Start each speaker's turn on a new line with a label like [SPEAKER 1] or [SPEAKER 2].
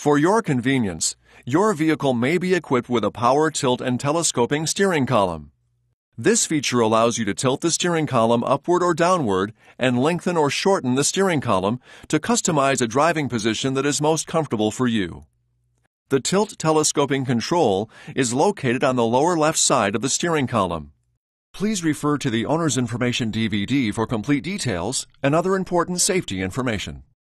[SPEAKER 1] For your convenience, your vehicle may be equipped with a power tilt and telescoping steering column. This feature allows you to tilt the steering column upward or downward and lengthen or shorten the steering column to customize a driving position that is most comfortable for you. The tilt telescoping control is located on the lower left side of the steering column. Please refer to the Owner's Information DVD for complete details and other important safety information.